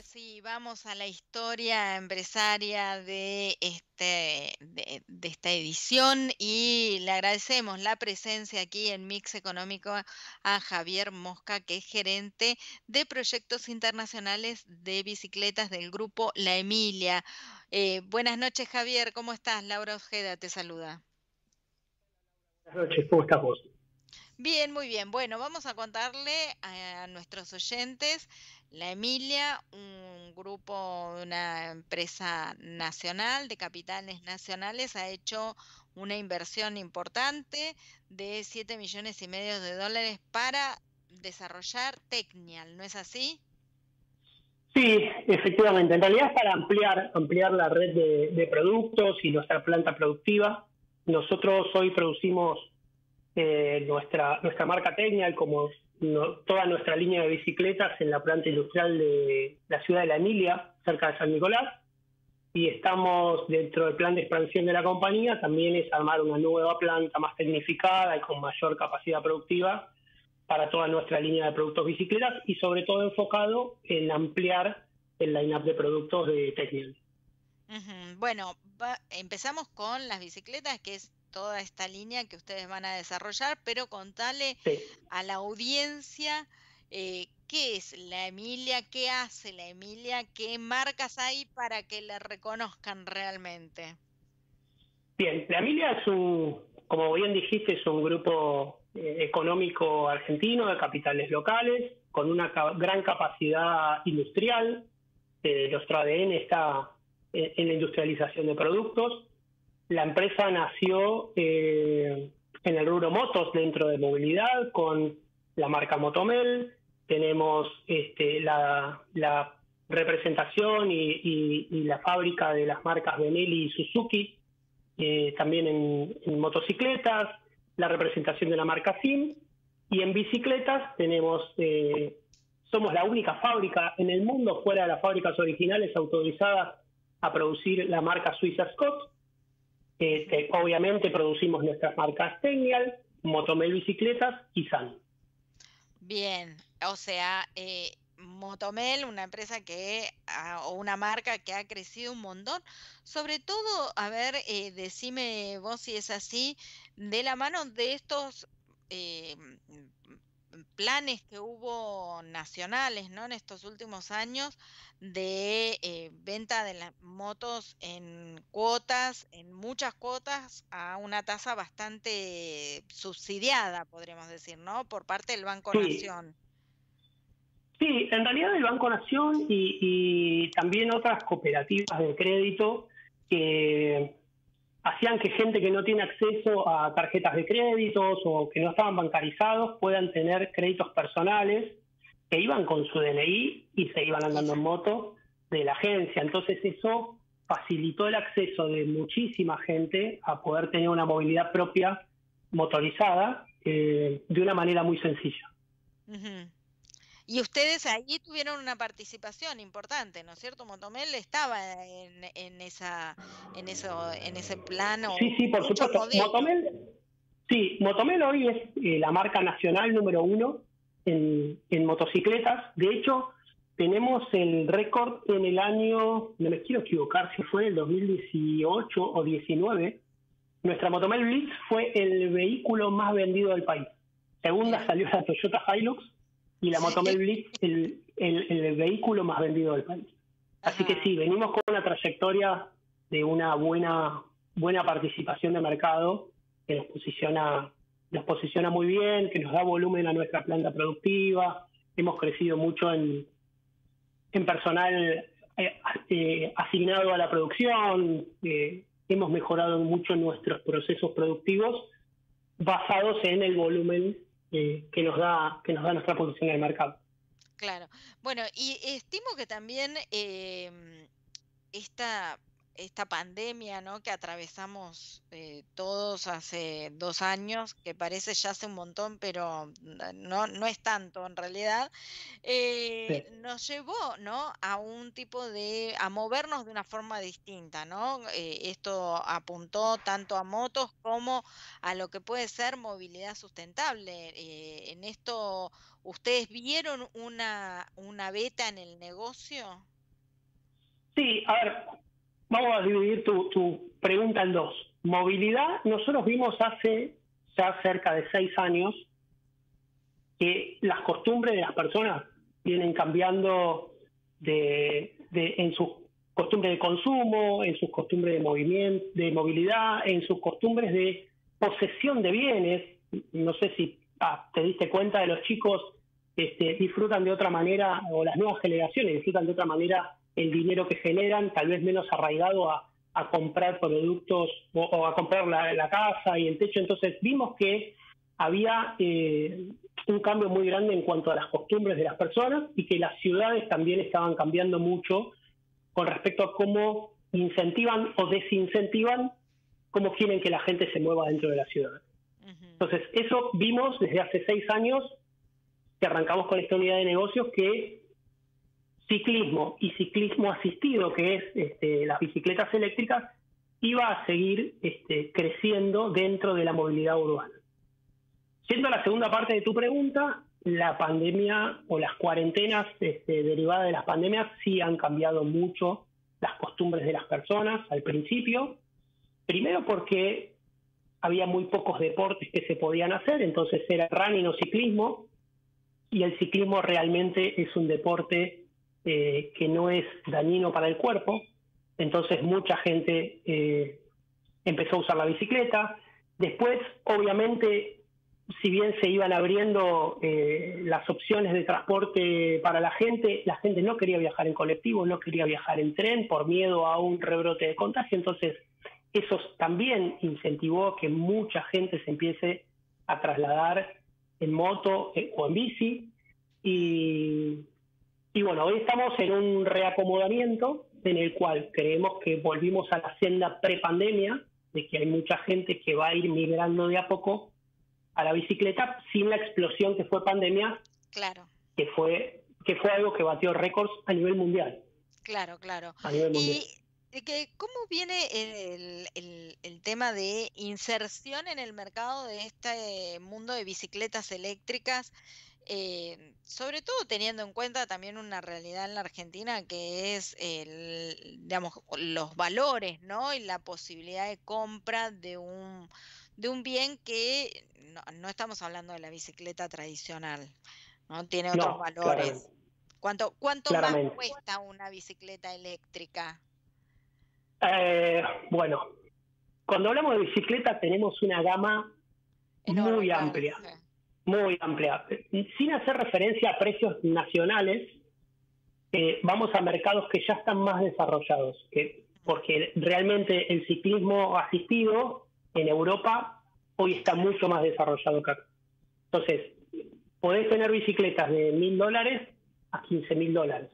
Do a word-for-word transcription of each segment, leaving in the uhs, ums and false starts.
sí, vamos a la historia empresaria de este de, de esta edición y le agradecemos la presencia aquí en Mix Económico a Javier Mosca, que es gerente de proyectos internacionales de bicicletas del grupo La Emilia. Eh, buenas noches, Javier, ¿cómo estás? Laura Ojeda te saluda. Buenas noches, ¿cómo estás vos? Bien, muy bien. Bueno, vamos a contarle a nuestros oyentes La Emilia, un grupo, una empresa nacional de capitales nacionales, ha hecho una inversión importante de siete millones y medio de dólares para desarrollar Tecnial, ¿no es así? Sí, efectivamente. En realidad es para ampliar, ampliar la red de, de productos y nuestra planta productiva. Nosotros hoy producimos eh, nuestra, nuestra marca Tecnial, como no- toda nuestra línea de bicicletas en la planta industrial de la ciudad de La Emilia, cerca de San Nicolás. Y estamos dentro del plan de expansión de la compañía, también es armar una nueva planta más tecnificada y con mayor capacidad productiva para toda nuestra línea de productos bicicletas y sobre todo enfocado en ampliar el line-up de productos de Technial. Ujú. Bueno, va- empezamos con las bicicletas, que es toda esta línea que ustedes van a desarrollar, pero contale Sí. a la audiencia eh, qué es la Emilia, qué hace la Emilia, qué marcas hay para que la reconozcan realmente. Bien, la Emilia es un, como bien dijiste, es un grupo eh, económico argentino de capitales locales, con una ca- gran capacidad industrial. Eh, nuestro A D N está en, en la industrialización de productos. La empresa nació eh, en el rubro motos dentro de movilidad con la marca Motomel. Tenemos este, la, la representación y, y- y la fábrica de las marcas Benelli y Suzuki, eh, también en, en motocicletas, la representación de la marca Sim. Y en bicicletas tenemos, eh, somos la única fábrica en el mundo fuera de las fábricas originales autorizadas a producir la marca Suiza Scott. Este, obviamente producimos nuestras marcas Tecnial, Motomel Bicicletas y San. Bien, o sea, eh, Motomel, una empresa que, ah, o una marca que ha crecido un montón, sobre todo, a ver, eh, decime vos si es así, de la mano de estos eh, mm, mm, planes que hubo nacionales, ¿no? En estos últimos años de eh, venta de las motos en cuotas, en muchas cuotas, a una tasa bastante subsidiada, podríamos decir, ¿no? Por parte del Banco Sí, Nación. sí, en realidad el Banco Nación y, y también otras cooperativas de crédito que hacían que gente que no tiene acceso a tarjetas de créditos o que no estaban bancarizados puedan tener créditos personales que iban con su D N I y se iban Y andando en sí. moto de la agencia. Entonces eso facilitó el acceso de muchísima gente a poder tener una movilidad propia motorizada eh, de una manera muy sencilla. Ujú. Y ustedes ahí tuvieron una participación importante, ¿no es cierto? Motomel estaba en, en esa, en eso, en ese plan o Sí, sí, por muchos supuesto. modelos. Motomel, sí, Motomel hoy es eh, la marca nacional número uno en, en motocicletas. De hecho, tenemos el récord en el año, no me quiero equivocar si fue el dos mil dieciocho o diecinueve. Nuestra Motomel Blitz fue el vehículo más vendido del país. Segunda Mira. salió la Toyota Hilux y la Sí. Motomel Blitz el, el, el vehículo más vendido del país. Así que Ajá. sí, venimos con una trayectoria de una buena, buena participación de mercado que nos posiciona, nos posiciona muy bien, que nos da volumen a nuestra planta productiva. Hemos crecido mucho en, en personal eh, eh, asignado a la producción, eh, hemos mejorado mucho nuestros procesos productivos basados en el volumen eh, que nos da que nos da nuestra posición en el mercado. Claro. Bueno, y estimo que también em, esta, esta pandemia, ¿no? Que atravesamos eh, todos hace dos años, que parece ya hace un montón, pero n- no, no es tanto en realidad, Sí, eh, nos llevó, ¿no? A un tipo de, a movernos de una forma distinta, ¿no? Eh, esto apuntó tanto a motos como a lo que puede ser movilidad sustentable. Eh, en esto, ¿ustedes vieron una, una beta en el negocio? Sí, a ver, vamos a dividir tu, tu pregunta en dos. Movilidad, nosotros vimos hace ya cerca de seis años que las costumbres de las personas vienen cambiando de, de, en sus costumbres de consumo, en sus costumbres de movimiento, de movilidad, en sus costumbres de posesión de bienes. No sé si ah, te diste cuenta de los chicos este, disfrutan de otra manera, o las nuevas generaciones disfrutan de otra manera el dinero que generan, tal vez menos arraigado a, a comprar productos o, o a comprar la, la casa y el techo. Entonces vimos que había eh, un cambio muy grande en cuanto a las costumbres de las personas y que las ciudades también estaban cambiando mucho con respecto a cómo incentivan o desincentivan cómo quieren que la gente se mueva dentro de la ciudad. Uh-huh. Entonces, eso vimos desde hace seis años que arrancamos con esta unidad de negocios, que ciclismo y ciclismo asistido, que es este, las bicicletas eléctricas, iba a seguir este, creciendo dentro de la movilidad urbana. Yendo a la segunda parte de tu pregunta, la pandemia o las cuarentenas este, derivadas de las pandemias sí han cambiado mucho las costumbres de las personas al principio. Primero porque había muy pocos deportes que se podían hacer, entonces era running o ciclismo, y el ciclismo realmente es un deporte eh, que no es dañino para el cuerpo, entonces mucha gente eh, empezó a usar la bicicleta. Después, obviamente, si bien se iban abriendo eh, las opciones de transporte para la gente, la gente no quería viajar en colectivo, no quería viajar en tren por miedo a un rebrote de contagio. Entonces, eso también incentivó que mucha gente se empiece a trasladar en moto eh, o en bici. Y, y bueno, hoy estamos en un reacomodamiento en el cual creemos que volvimos a la senda prepandemia, de que hay mucha gente que va a ir migrando de a poco a la bicicleta sin la explosión que fue pandemia, claro, que fue que fue algo que batió récords a nivel mundial. Claro, claro. A nivel mundial. Y que, ¿cómo viene el, el, el tema de inserción en el mercado de este mundo de bicicletas eléctricas? Eh, sobre todo teniendo en cuenta también una realidad en la Argentina que es el, digamos, los valores, ¿no? Y la posibilidad de compra de un de un bien que no, no estamos hablando de la bicicleta tradicional, ¿no? Tiene otros no, valores. Claramente. ¿Cuánto, cuánto claramente. más cuesta una bicicleta eléctrica? Eh, bueno, cuando hablamos de bicicleta tenemos una gama Enorme, muy amplia, claro. muy amplia. Sin hacer referencia a precios nacionales, eh, vamos a mercados que ya están más desarrollados, que, porque realmente el ciclismo asistido en Europa hoy está mucho más desarrollado que acá. Entonces, podés tener bicicletas de mil dólares a quince mil dólares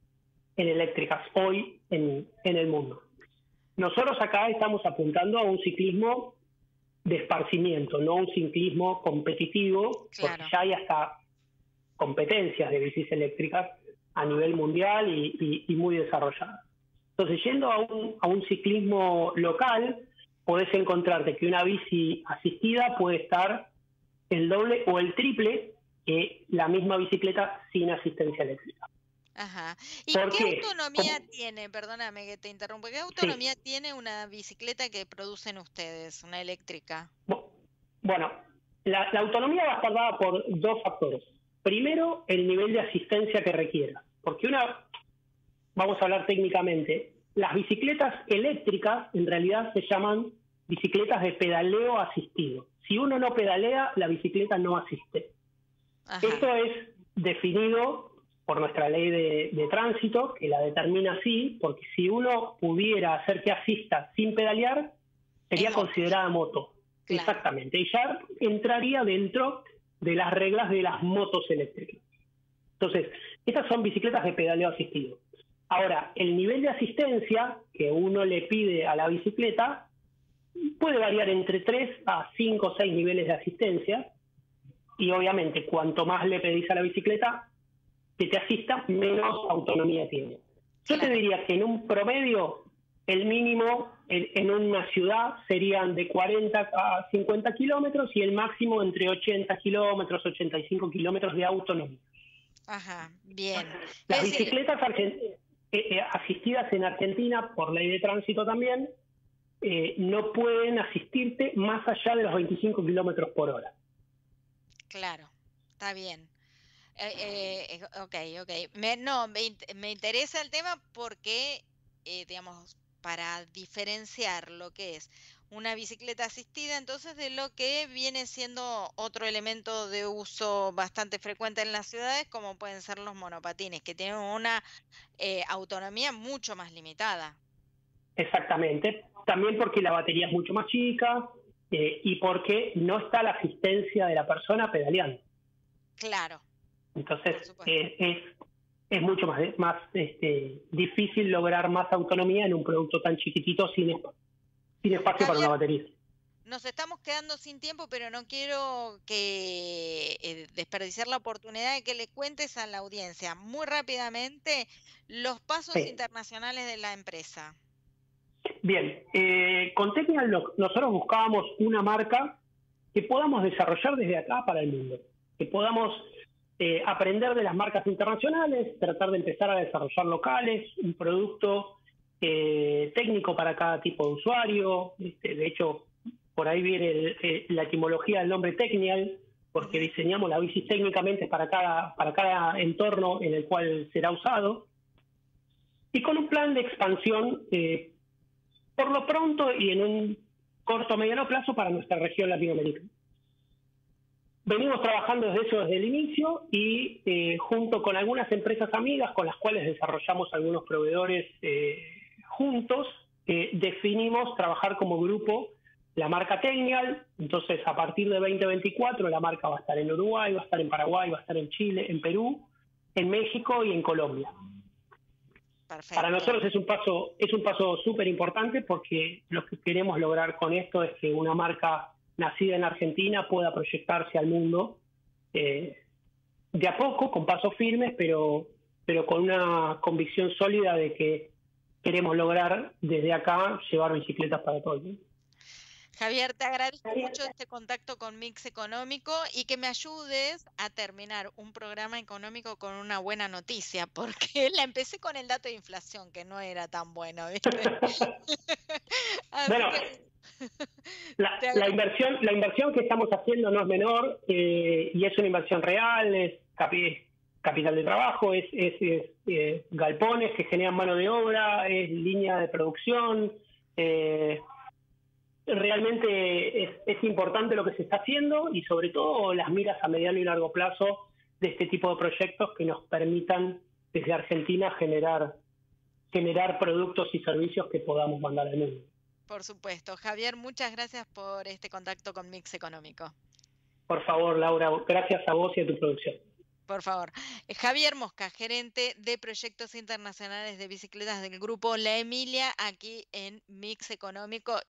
en eléctricas hoy en, en el mundo. Nosotros acá estamos apuntando a un ciclismo de esparcimiento, no un ciclismo competitivo, claro. Porque ya hay hasta competencias de bicis eléctricas a nivel mundial y, y, y muy desarrolladas. Entonces, yendo a un, a un ciclismo local, podés encontrarte que una bici asistida puede estar el doble o el triple que la misma bicicleta sin asistencia eléctrica. Ajá. ¿Y qué, qué autonomía ¿Cómo? tiene, perdóname que te interrumpa, qué autonomía sí. tiene una bicicleta que producen ustedes, una eléctrica? Bueno, la, la autonomía va a estar dada por dos factores. Primero, el nivel de asistencia que requiera, porque una, vamos a hablar técnicamente, las bicicletas eléctricas en realidad se llaman bicicletas de pedaleo asistido. Si uno no pedalea, la bicicleta no asiste. Ajá. Esto es definido por nuestra ley de, de tránsito, que la determina así, porque si uno pudiera hacer que asista sin pedalear, sería en considerada moto. Claro. Exactamente. Y ya entraría dentro de las reglas de las motos eléctricas. Entonces, estas son bicicletas de pedaleo asistido. Ahora, el nivel de asistencia que uno le pide a la bicicleta puede variar entre tres a cinco o seis niveles de asistencia, y obviamente cuanto más le pedís a la bicicleta que te asista, menos autonomía tiene. Yo te diría que en un promedio, el mínimo en, en una ciudad serían de cuarenta a cincuenta kilómetros y el máximo entre ochenta kilómetros, ochenta y cinco kilómetros de autonomía. Ajá, bien. Las bicicletas argentinas, eh, asistidas en Argentina por ley de tránsito también, eh, no pueden asistirte más allá de los veinticinco kilómetros por hora. Claro, está bien. Eh, eh, ok, ok. Me, no, me, int- me interesa el tema porque, eh, digamos, para diferenciar lo que es una bicicleta asistida, entonces de lo que viene siendo otro elemento de uso bastante frecuente en las ciudades, como pueden ser los monopatines, que tienen una eh, autonomía mucho más limitada. Exactamente. También porque la batería es mucho más chica eh, y porque no está la asistencia de la persona pedaleando. Claro, Entonces, por supuesto. eh, es, es mucho más, más este, difícil lograr más autonomía en un producto tan chiquitito sin, esp- sin espacio para una Javier, batería. nos estamos quedando sin tiempo, pero no quiero que eh, desperdiciar la oportunidad de que le cuentes a la audiencia muy rápidamente los pasos Sí. internacionales de la empresa. Bien, eh, con Technial lo- nosotros buscábamos una marca que podamos desarrollar desde acá para el mundo, que podamos eh, aprender de las marcas internacionales, tratar de empezar a desarrollar locales, un producto eh, técnico para cada tipo de usuario. Este, de hecho, por ahí viene el, eh, la etimología del nombre Technial, porque Ujú. diseñamos la bici técnicamente para cada, para cada entorno en el cual será usado, y con un plan de expansión eh, por lo pronto y en un corto o mediano plazo para nuestra región latinoamericana. Venimos trabajando desde eso desde el inicio y eh, junto con algunas empresas amigas con las cuales desarrollamos algunos proveedores eh, juntos, eh, definimos trabajar como grupo la marca Technial. Entonces, a partir de veinte veinticuatro la marca va a estar en Uruguay, va a estar en Paraguay, va a estar en Chile, en Perú, en México y en Colombia. Para Perfecto. nosotros es un paso es un paso súper importante porque lo que queremos lograr con esto es que una marca nacida en Argentina pueda proyectarse al mundo eh, de a poco, con pasos firmes, pero, pero con una convicción sólida de que queremos lograr desde acá llevar bicicletas para todo el mundo. Javier, te agradezco mucho este contacto con Mix Económico y que me ayudes a terminar un programa económico con una buena noticia, porque la empecé con el dato de inflación, que no era tan bueno, ¿viste? Así Bueno, que la, te la, agradezco. inversión, la inversión que estamos haciendo no es menor eh, y es una inversión real, es capi, capital de trabajo, es, es, es eh, galpones que generan mano de obra, es línea de producción. Eh, realmente es, es importante lo que se está haciendo y sobre todo las miras a mediano y largo plazo de este tipo de proyectos que nos permitan desde Argentina generar, generar productos y servicios que podamos mandar al mundo. Por supuesto. Javier, muchas gracias por este contacto con Mix Económico. Por favor, Laura, gracias a vos y a tu producción. Por favor. Eh, Javier Mosca, gerente de proyectos internacionales de bicicletas del grupo La Emilia, aquí en Mix Económico.